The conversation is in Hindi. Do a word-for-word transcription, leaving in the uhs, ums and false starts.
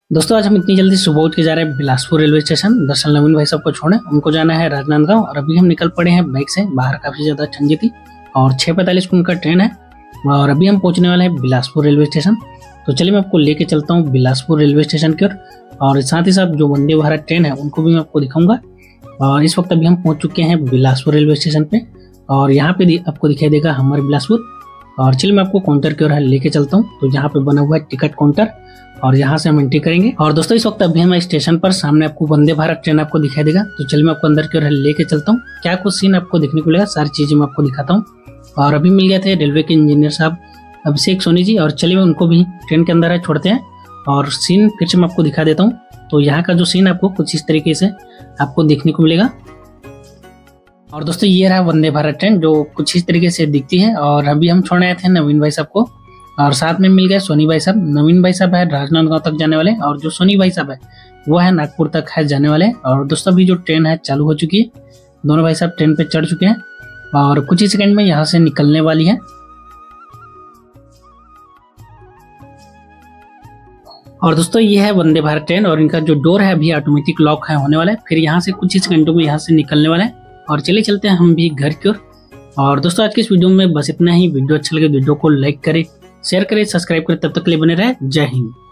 दोस्तों आज हम इतनी जल्दी सुबह उठ के जा रहे हैं बिलासपुर रेलवे स्टेशन। दरअसल नवीन भाई साहब को छोड़े, उनको जाना है राजनांदगांव और अभी हम निकल पड़े हैं बाइक से। बाहर काफी ज्यादा ठंडी थी और छह पैंतालीस को उनका ट्रेन है और अभी हम पहुंचने वाले हैं बिलासपुर रेलवे स्टेशन। तो चलिए मैं आपको लेके चलता हूँ बिलासपुर रेलवे स्टेशन की ओर और साथ ही साथ जो वंदे भारत ट्रेन है उनको भी मैं आपको दिखाऊंगा। और इस वक्त अभी हम पहुंच चुके हैं बिलासपुर रेलवे स्टेशन पे और यहाँ पे आपको दिखाई देगा हमारे बिलासपुर। और चलिए मैं आपको काउंटर की ओर लेके चलता हूँ। तो यहाँ पे बना हुआ है टिकट काउंटर और यहाँ से हम एंट्री करेंगे। और दोस्तों इस वक्त अभी हम स्टेशन पर, सामने आपको वंदे भारत ट्रेन आपको दिखाई देगा। तो चलिए मैं आपको अंदर की ओर लेके चलता हूँ। क्या कुछ सीन आपको देखने को मिलेगा, सारी चीजें मैं आपको दिखाता हूँ। और अभी मिल गए थे रेलवे के इंजीनियर साहब अभिषेक सोनी जी और चलिए उनको भी ट्रेन के अंदर है छोड़ते हैं और सीन फिर से मैं आपको दिखा देता हूँ। तो यहाँ का जो सीन आपको कुछ इस तरीके से आपको देखने को मिलेगा। और दोस्तों ये रहा वंदे भारत ट्रेन जो कुछ इस तरीके से दिखती है। और अभी हम छोड़ने आए थे नवीन भाई साहब को और साथ में मिल गए सोनी भाई साहब। नवीन भाई साहब है राजनांदगांव तक जाने वाले और जो सोनी भाई साहब है वो है नागपुर तक है जाने वाले। और दोस्तों अभी जो ट्रेन है चालू हो चुकी है, दोनों भाई साहब ट्रेन पे चढ़ चुके हैं और कुछ ही सेकंड में यहाँ से निकलने वाली है। और दोस्तों ये है वंदे भारत ट्रेन और इनका जो डोर है अभी ऑटोमेटिक लॉक है होने वाला है। फिर यहाँ से कुछ ही सेकंडों में यहाँ से निकलने वाला है और चलिए चलते हैं हम भी घर की ओर। और दोस्तों आज की इस वीडियो में बस इतना ही। वीडियो अच्छा लगे वीडियो को लाइक करें, शेयर करें, सब्सक्राइब करें। तब तक के लिए बने रहे। जय हिंद।